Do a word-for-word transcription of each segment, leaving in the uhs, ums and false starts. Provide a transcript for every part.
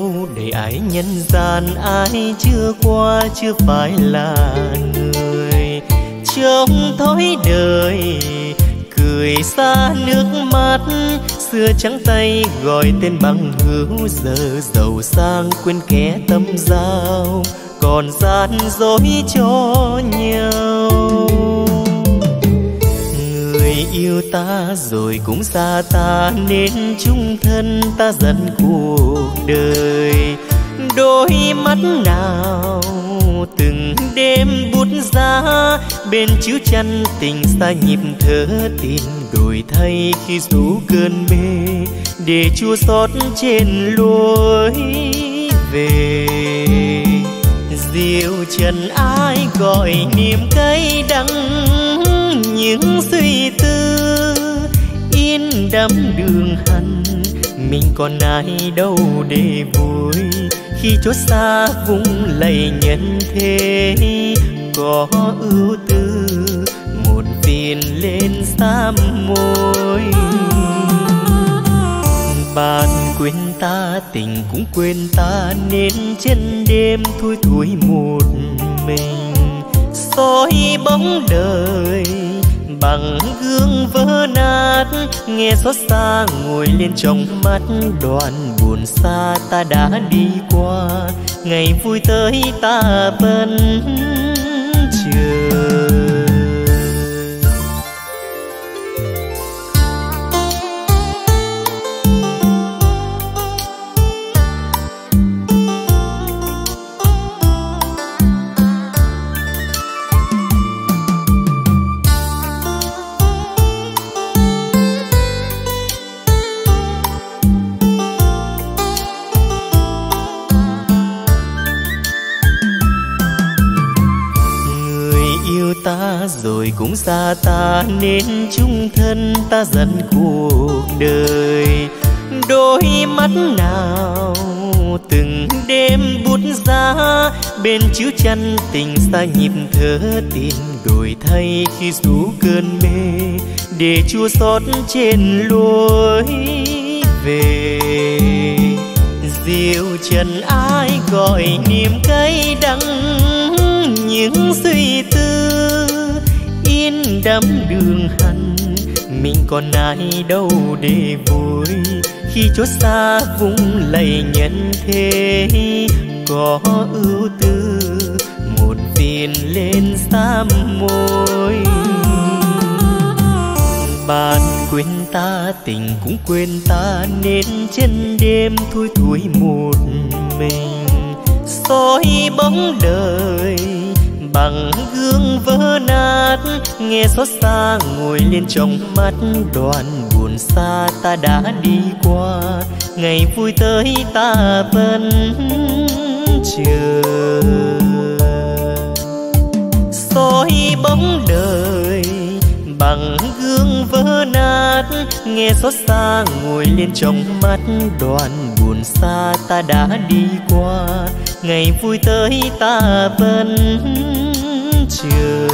đâu để ai nhân gian, ai chưa qua chưa phải là người. Trong thói đời cười xa nước mắt, xưa trắng tay gọi tên bằng hữu, giờ giàu sang quên kẻ tâm giao, còn gian dối cho nhau. Người yêu ta rồi cũng xa ta, nên chung thân ta dần cuộc đời. Đôi mắt nào từng đêm bút giá, bên chiếu chăn tình xa nhịp thở tin đổi thay khi rủ cơn mê, để chua xót trên lối về. Diệu trần ai gọi niềm cay đắng, những suy tư in đắm đường hằn, mình còn ai đâu để vui khi chốt xa vùng lầy nhân thế. Có ưu tư một phiền lên xám môi, bạn quên ta tình cũng quên ta, nên chân đêm thui thui một mình. Soi bóng đời bằng gương vỡ nát, nghe xót xa ngồi lên trong mắt. Đoạn buồn xa ta đã đi qua, ngày vui tới ta vẫn chờ. Ta rồi cũng xa ta, nên chung thân ta dần cuộc đời. Đôi mắt nào từng đêm bút giá, bên chiếu chăn tình xa nhịp thở tin đổi thay khi rủ cơn mê, để chua xót trên lối về. Diệu trần ai gọi niềm cay đắng, những suy tư in đắm đường hằn, mình còn ai đâu để vui khi chốt xa vùng lầy nhân thế. Có ưu tư một phiền lên xám môi, bạn quên ta tình cũng quên ta, nên chân đêm thui thui một mình. Soi bóng đời bằng gương vỡ nát, nghe xót xa ngồi lên trong mắt. Đoạn buồn xa ta đã đi qua, ngày vui tới ta vẫn chờ. Soi bóng đời bằng gương vỡ nát, nghe xót xa ngồi lên trong mắt. Đoạn buồn xa ta đã đi qua, ngày vui tới ta vẫn chờ.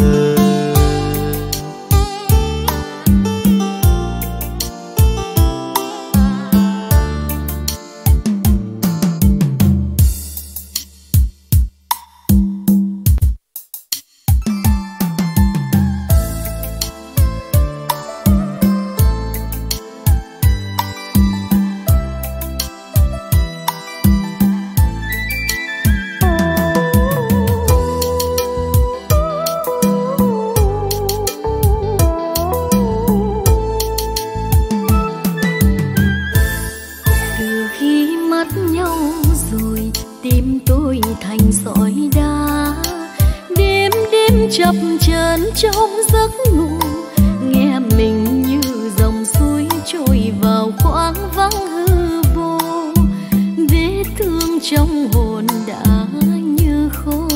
Trong giấc ngủ nghe mình như dòng suối trôi vào khoáng vắng hư vô, vết thương trong hồn đã như khô.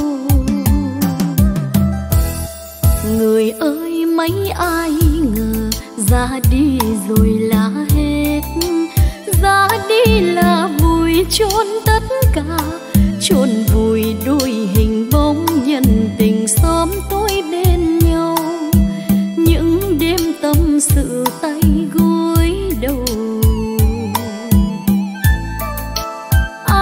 Người ơi mấy ai ngờ ra đi rồi là hết, ra đi là vùi chôn tất cả, chôn vùi đôi hình bóng nhân tình xóm tối bên nhau. Những đêm tâm sự tay gối đầu,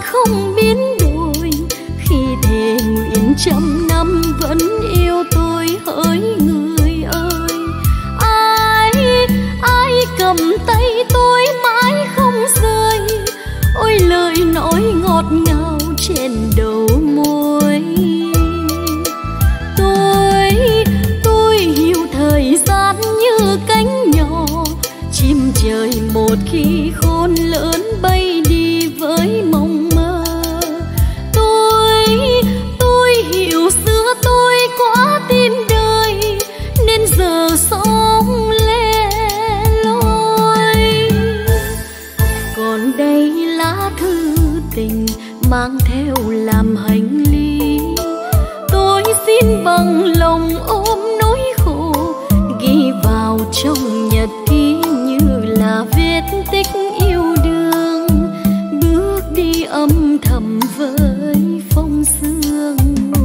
không biến đổi, khi thề nguyện trăm năm vẫn yêu tôi hỡi người ơi. Ai ai cầm tay tôi mãi không rời, ôi lời nói ngọt ngào trên đầu môi. Tôi tôi hiểu thời gian như cánh nhỏ, chim trời một khi khôn lớn bay đi với mộng mơ. Tôi tôi hiểu xưa tôi quá tin đời, nên giờ sống lẻ loi. Còn đây lá thư tình mang theo làm hành lý, tôi xin bằng lòng ôm nỗi khổ, ghi vào trong nhật ký như là vết tích yêu đương, bước đi âm thầm với phong sương.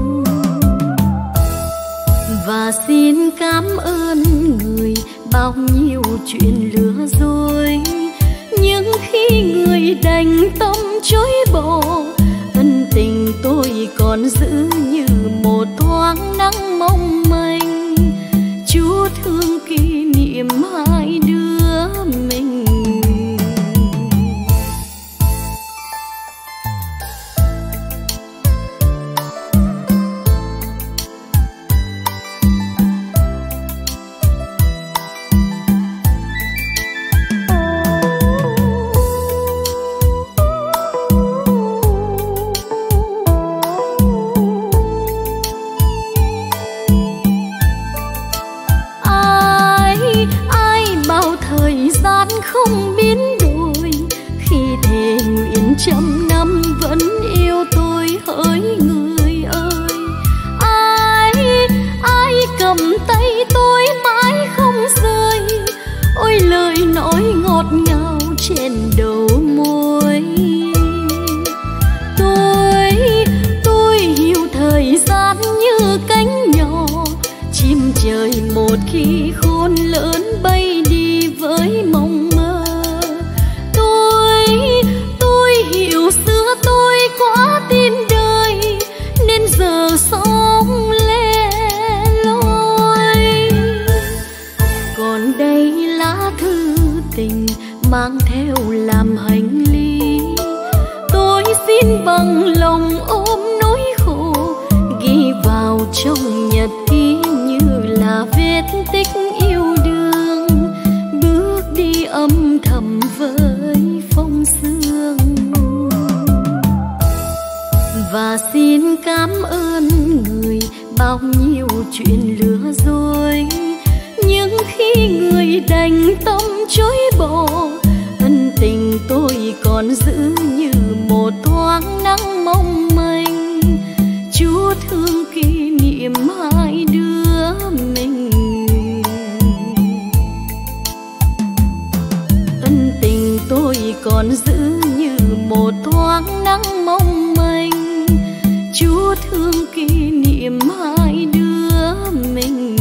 Và xin cảm ơn người bao nhiêu chuyện lừa dối, nhưng khi người đành tâm chối bỏ, ân tình tôi còn giữ như một thoáng nắng mong manh, chút thương kỷ niệm hai đứa mình. Không biến đổi, khi thề nguyện trăm năm vẫn yêu tôi hỡi người ơi. Ai ai cầm tay tôi mãi không rời, ôi lời nói ngọt ngào trên đầu môi. Tôi tôi hiểu thời gian như cánh nhỏ, chim trời một khi khôn lớn bay đi với mộng mơ. Tôi tôi hiểu xưa tôi quá tin đời, nên giờ sống lẻ loi. Còn đây lá thư tình mang theo làm hành lý, tôi xin bằng lòng ôm nỗi khổ, ghi vào trong nhật ký như là vết tích yêu đương, bước đi âm thầm với phong sương. Và xin cảm ơn người bao nhiêu chuyện lừa dối, nhưng khi người đành tâm chối bỏ, ân tình tôi còn giữ như một thoáng nắng mong manh, chút thương kỷ niệm hai đứa mình. Ân tình tôi còn giữ như một thoáng nắng mong manh, chút thương kỷ niệm hai đứa mình.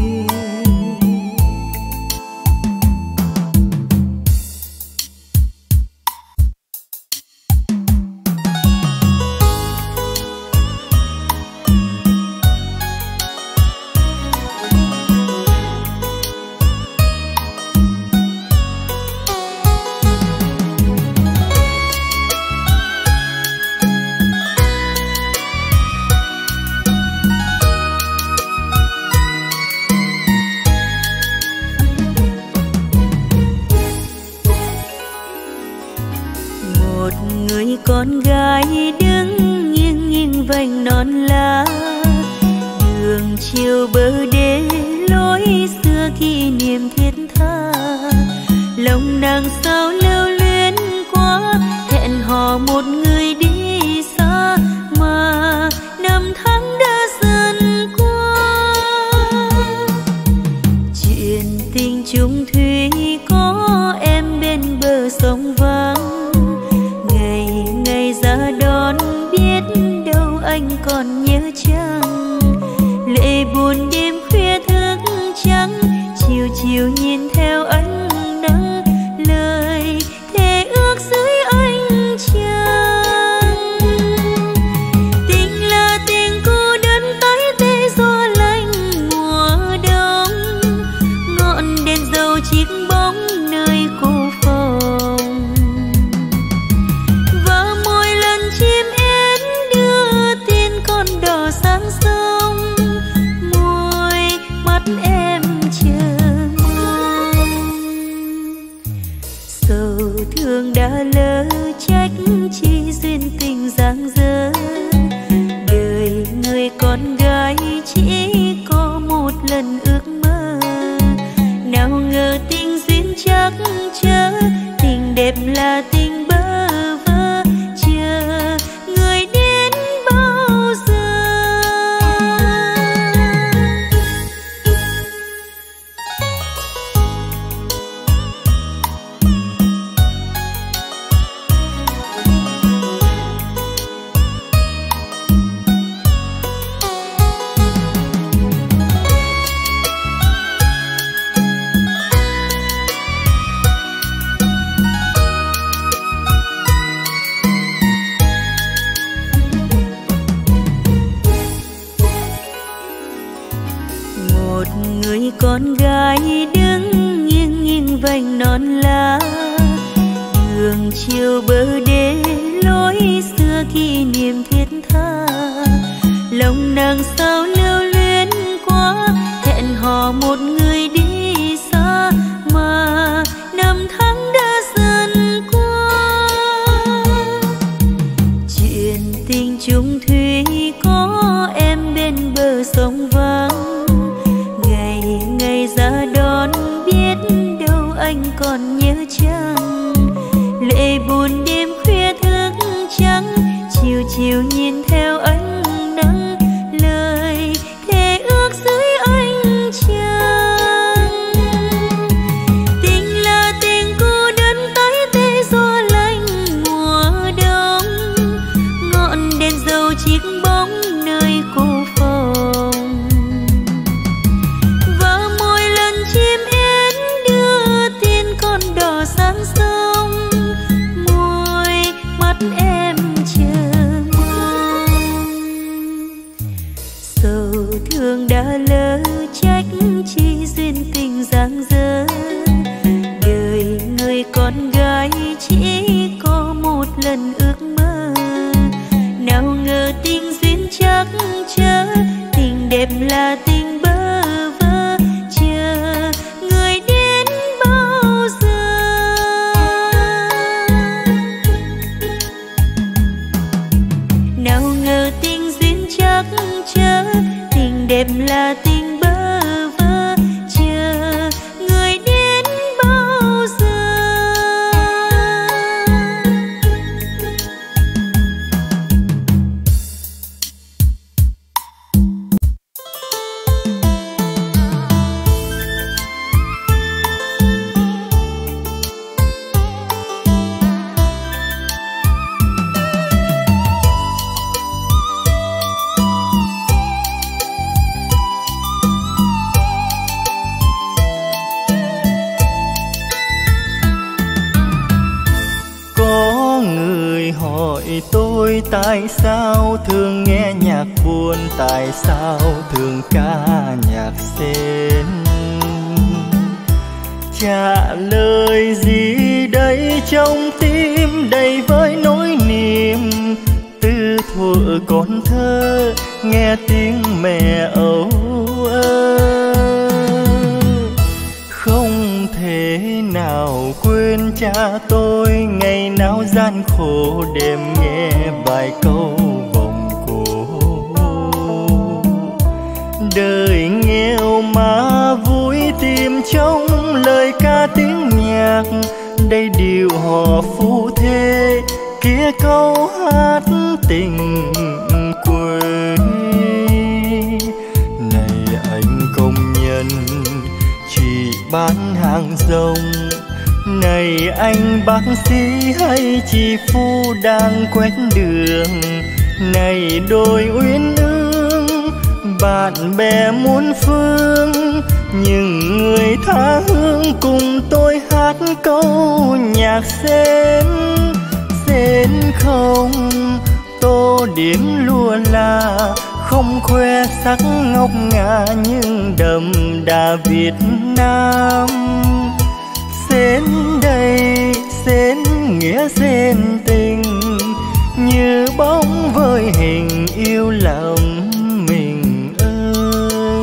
Con gái đứng nghiêng nghiêng vành non lá, đường chiều bờ đê lối xưa kỷ niệm thiết tha. Lòng nàng sao lưu luyến quá, hẹn hò một người đi xa, mà năm tháng đã dần qua. Chuyện tình chung thủy có em bên bờ sông vắng, ra đón biết đâu anh còn nhớ chăng. Lệ buồn đêm khuya thức trắng, chiều chiều nhìn theo ánh nắng, lời thề ước dưới ánh trăng. thương đã lỡ trách chi duyên tình giang dở. Đời người con gái chỉ có một lần ước mơ, nào ngờ tình duyên chắc chớ, tình đẹp là tình bơ vơ, chờ người đến bao giờ. Con gái đứng nghiêng nghiêng vành non lá, đường chiều bờ đê lối xưa kỷ niệm thiết tha. Lòng nàng sao lưu luyến quá, hẹn hò một người đi xa, mà năm tháng đã dần qua. Chuyện tình chung thủy có em bên bờ sông vắng, ngày ra đón biết đâu anh còn nhớ chăng. Lệ buồn đêm khuya thức trắng, chiều chiều nhìn theo ánh nắng, lời thề ước dưới ánh trăng. Tình là tình cô đơn tái tê gió lạnh mùa đông, ngọn đèn dầu chiếc bóng nơi cô phòng. Chim én đưa tin con đò sang sông, môi mắt em chờ mong. Sầu thương đã lỡ trách chi duyên tình giang dở. Đời người con gái chỉ có một lần ước mơ, nào ngờ tình duyên chắc chớ, tình đẹp là tình bơ vơ, chờ người đến bao giờ. Nào ngờ tình duyên chắc chớ, tình đẹp là tình bơ vơ, chờ người đến bao giờ. Tôi tại sao thường nghe nhạc buồn, tại sao thường ca nhạc sến? Trả lời gì đây trong tim đầy với nỗi niềm, từ thuở còn thơ nghe tiếng mẹ âu ơ. Không thể nào quên cha tôi, ngày nào gian khổ đêm nghe bài câu vòng cổ. Đời nghèo mà vui tìm trong lời ca tiếng nhạc, đây điều hò phu thê, kia câu hát tình quê. Này anh công nhân chỉ bán hàng rong, này anh bác sĩ hay chị phu đang quét đường, này đôi uyên ương bạn bè muôn phương, những người tha hương cùng tôi hát câu nhạc sến. Sến không tô điểm lụa là, không khoe sắc ngọc ngà nhưng đậm đà Việt Nam. Sến đây sến nghĩa sến tình, như bóng với hình yêu lòng mình ơi.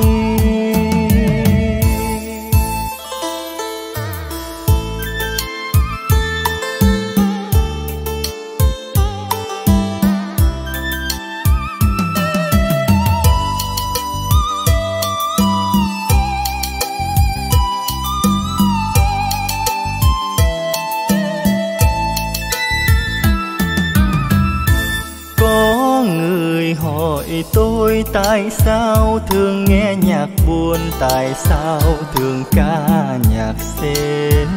tội tôi tại sao thường nghe nhạc buồn, tại sao thường ca nhạc sến.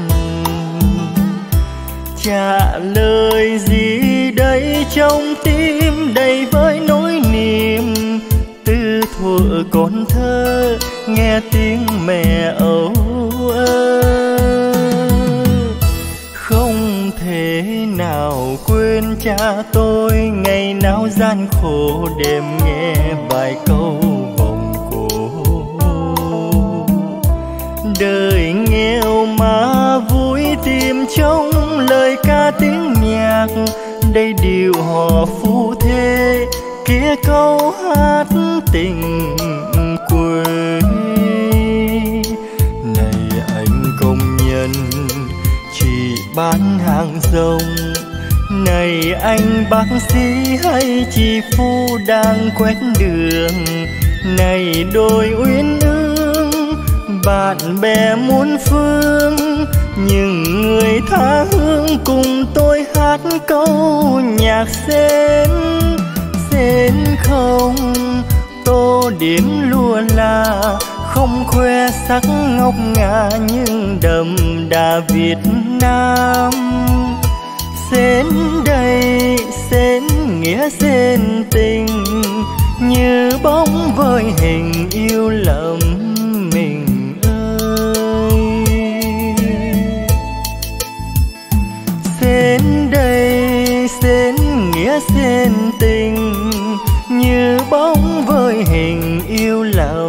Trả lời gì đây trong tim đầy với nỗi niềm, từ thuở còn thơ nghe tiếng mẹ âu ơ. Không thể nào quên cha tôi ngày nào gian khổ đêm nghe vài câu vòng cổ. Đời nghèo mà vui tìm trong lời ca tiếng nhạc, đây điều họ phu thê kia câu hát tình quê. Này anh công nhân chỉ bán hàng rong, này anh bác sĩ hay chị phu đang quét đường, này đôi uyên ương bạn bè muôn phương, những người tha hương cùng tôi hát câu nhạc sến. Sến không tô điểm lụa là, không khoe sắc ngọc ngà nhưng đậm đà Việt Nam. Sến đây sến nghĩa sến tình, như bóng với hình yêu lầm mình ơi. Sến đây sến nghĩa sến tình, như bóng với hình yêu lầm